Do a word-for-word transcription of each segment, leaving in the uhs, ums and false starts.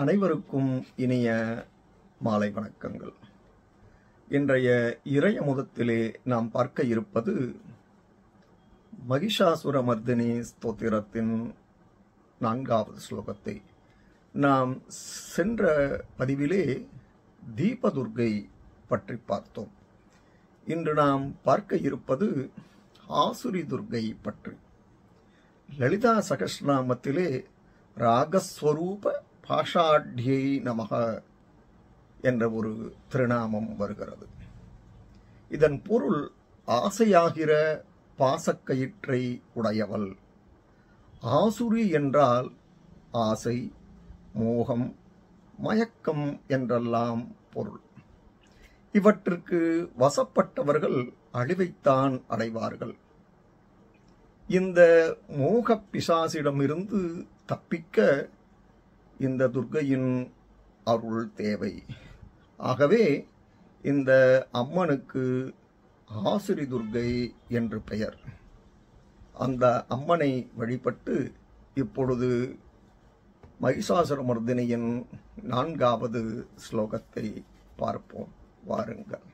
அனைவருக்கும் இனிய மாலை வணக்கங்கள். இன்றைய இறையமுதத்திலே நாம் பார்க்க இருப்பது மகிஷாசுரமர்தினி ஸ்தோத்திரத்தின் நான்காவது ஸ்லோகத்தை. நாம் சென்ற பதிவிலே தீபதுர்கை பற்றி பார்த்தோம். இன்று நாம் பார்க்க இருப்பது ஆசுரி துர்கை பற்றி. லலிதா சகஸ்ரநாமத்திலே ராகஸ்வரூப பாஷாட்யை நமக என்ற ஒரு திருநாமம் வருகிறது. இதன் பொருள் ஆசையாகிற பாசக்கயிற்றை உடையவள். ஆசுரி என்றால் ஆசை, மோகம், மயக்கம் என்றெல்லாம் பொருள். இவற்றுக்கு வசப்பட்டவர்கள் அழிவைத்தான் அடைவார்கள். இந்த மோக பிசாசிடமிருந்து தப்பிக்க இந்த துர்க்கையின் அருள் தேவை. ஆகவே இந்த அம்மனுக்கு ஆசுரி துர்கை என்று பெயர். அந்த அம்மனை வழிபட்டு இப்பொழுது மகிஷாசுரமர்தினியின் நான்காவது ஸ்லோகத்தை பார்ப்போம். வாருங்கள்.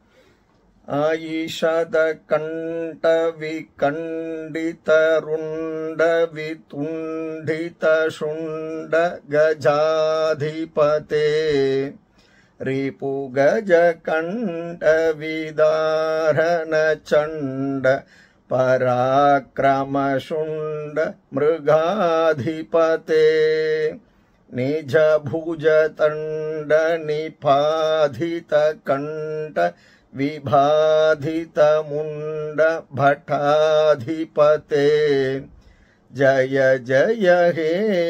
ஆயிஷத கண்ட விகண்டித ருண்ட விதுண்டித சுண்ட கஜாதிபதே ரிபு கஜ கண்ட விதாரண சண்ட பராக்கிரம சுண்ட மிருகாதிபதே நிஜ புஜ தண்ட நிபாதித கண்ட விபாதித முண்ட பட்டாதிபதே ஜய ஜய ஹே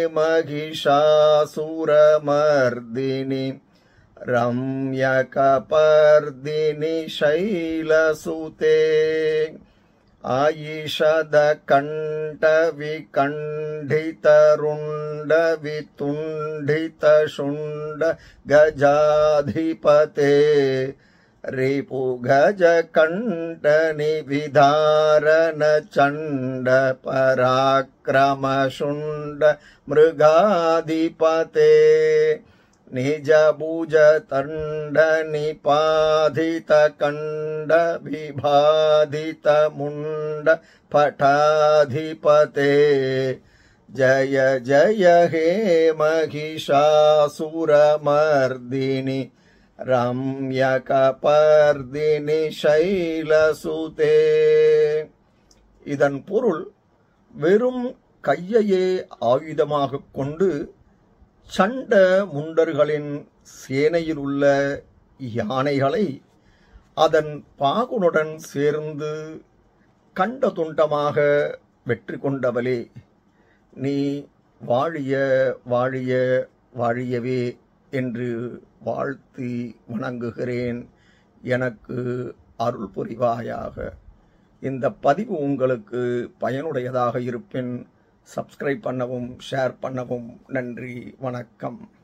மகிஷாசுரமர்தினி ரம்யகபர்தினி சைலசுதே ஆயிஷத கண்ட விகண்டித ருண்ட விதுண்டித சுண்ட கஜாதிபதே ரிபு கஜ கண்ட நிவிதாரண சண்ட பராக்கிரம சுண்ட மிருகாதிபதே நிஜ பூஜ தண்ட நிபாதித கண்ட விபாதித முண்ட பட்டாதிபதே ஜய ஜய ஹே மகிஷாசுரமர்தினி ரம்யகபர்தினி சைலசுதே. இதன் பொருள், வெறும் கையையே ஆயுதமாக கொண்டு சண்ட முண்டர்களின் சேனையில் உள்ள யானைகளை அதன் பாகுனுடன் சேர்ந்து கண்ட துண்டமாக வெற்றி கொண்டவளே, நீ வாழிய வாழிய வாழியவே என்று வாழ்த்தி வணங்குகிறேன். எனக்கு அருள் புரிவாயாக. இந்த பதிவு உங்களுக்கு பயனுடையதாக இருப்பின் சப்ஸ்கிரைப் பண்ணவும் ஷேர் பண்ணவும். நன்றி, வணக்கம்.